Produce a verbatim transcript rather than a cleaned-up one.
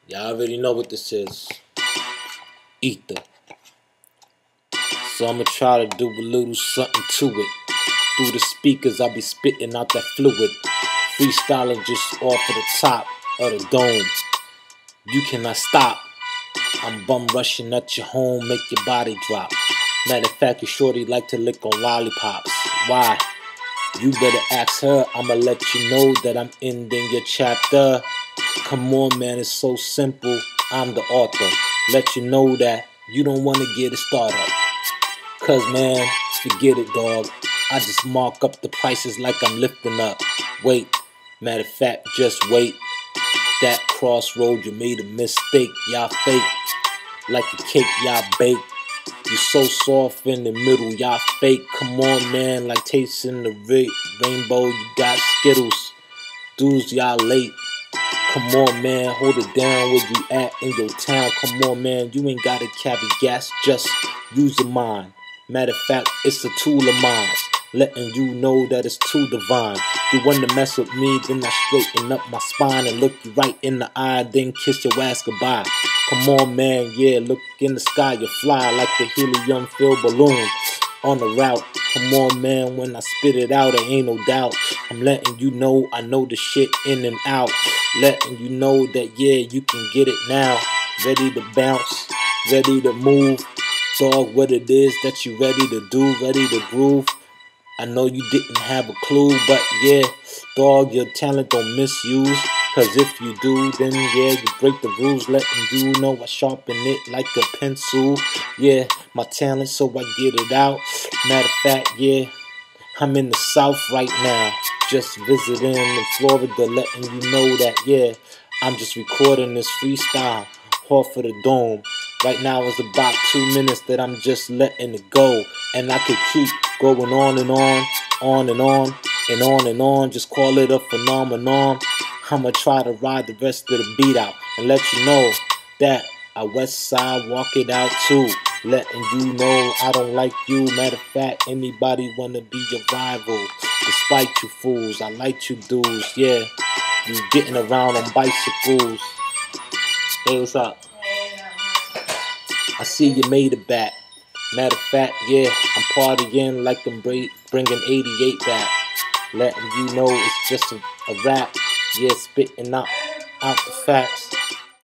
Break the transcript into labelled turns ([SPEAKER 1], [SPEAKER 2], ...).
[SPEAKER 1] Y'all already know what this is. Ether. So I'ma try to do a little something to it. Through the speakers, I'll be spitting out that fluid. Freestyling just off of the top of the dome. You cannot stop. I'm bum rushing at your home, make your body drop. Matter of fact, your shorty like to lick on lollipops. Why? You better ask her, I'ma let you know that I'm ending your chapter. Come on, man, it's so simple. I'm the author. Let you know that you don't wanna get a startup. Cause man, forget it, dog. I just mark up the prices like I'm lifting up. Wait, matter of fact, just wait. That crossroad, you made a mistake. Y'all fake, like a cake y'all bake. You so soft in the middle, y'all fake. Come on, man, like tasting the rainbow. You got Skittles, dudes, y'all late. Come on, man, hold it down where you at in your town. Come on, man, you ain't gotta carry gas, just use your mind. Matter of fact, it's a tool of mine, letting you know that it's too divine. You wanna mess with me, then I straighten up my spine and look you right in the eye, then kiss your ass goodbye. Come on, man, yeah, look in the sky, you fly like the helium-filled balloon on the route. Come on, man, when I spit it out, there ain't no doubt. I'm letting you know I know the shit in and out. Letting you know that, yeah, you can get it now. Ready to bounce, ready to move. Dog, what it is that you ready to do, ready to groove. I know you didn't have a clue, but yeah, dog, your talent don't misuse. Cause if you do, then yeah, you break the rules, letting you know I sharpen it like a pencil. Yeah, my talent, so I get it out. Matter of fact, yeah, I'm in the South right now, just visiting in Florida, letting you know that, yeah, I'm just recording this freestyle off of the dome. Right now it's about two minutes that I'm just letting it go. And I could keep going on and on, on and on, and on and on. Just call it a phenomenon. I'ma try to ride the rest of the beat out and let you know that I West Side walk it out too. Letting you know I don't like you. Matter of fact, anybody wanna be your rival. Despite you fools, I like you dudes. Yeah, you getting around on bicycles. Hey, what's up? I see you made it back. Matter of fact, yeah, I'm partying like I'm bringing eighty-eight back. Letting you know it's just a, a rap. Yeah, spitting out, out the facts.